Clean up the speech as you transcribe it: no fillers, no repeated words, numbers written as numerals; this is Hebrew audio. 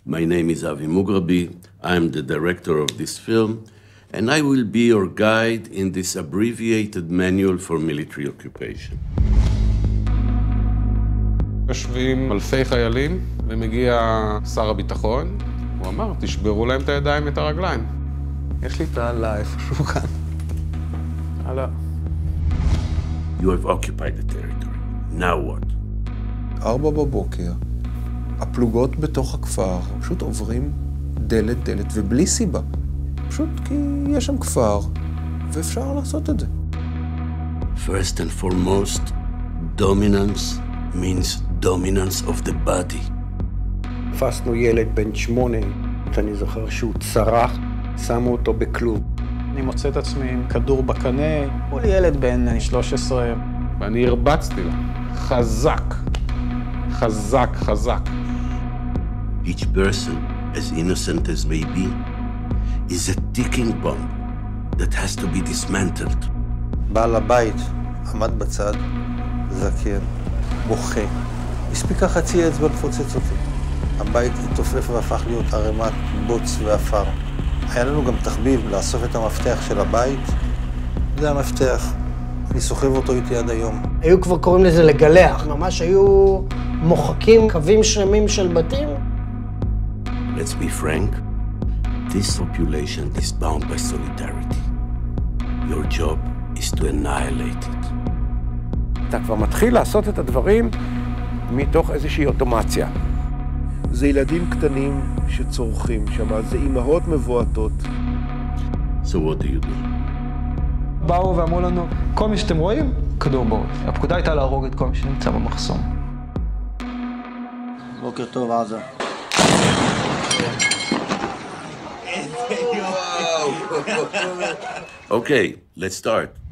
My name is Avi Mograbi. I'm the director of this film, and I will be your guide in this abbreviated manual for military occupation. יושבים אלפי חיילים, ומגיע שר הביטחון, הוא אמר, תשברו להם את הידיים ואת הרגליים. יש לי תעלה איפשהו כאן. הלאה. You have occupied the territory. Now what? 4 בבוקר, הפלוגות בתוך הכפר פשוט עוברים דלת ובלי סיבה. פשוט כי יש שם כפר, ואפשר לעשות את זה. First and foremost, dominance means dominance of the body. תפסנו ילד בן 8, אני זוכר שהוא צרח, שמו אותו בכלוב. אני מוצא את עצמי עם כדור בקנה, הוא לי ילד בן 13. ואני הרבצתי לה. חזק. חזק, חזק. Each person, as innocent as may be, is a ticking bomb that has to be dismantled. בעל הבית עמד בצד, זקן, בוכה. הספיקה חצי אצבע לפוצץ אותי. הבית התעופף והפך להיות ערימת בוץ ואפר. היה לנו גם תחביב לאסוף את המפתח של הבית. זה המפתח. אני סוחב אותו איתי עד היום. היו כבר קוראים לזה לגלח. ממש היו מוחקים קווים שלמים של בתים. Let's be frank, this population is bound by solidarity. Your job is to annihilate it. אתה כבר מתחיל לעשות את הדברים מתוך איזושהי אוטומציה. זה ילדים קטנים שצורכים שם, זה אימהות מבועטות. So what do you do? באו ואמרו לנו, כל מי שאתם רואים, כדור בראש. הפקודה הייתה להרוג את כל מי שנמצא במחסום. בוקר טוב, עזה. Okay, let's start.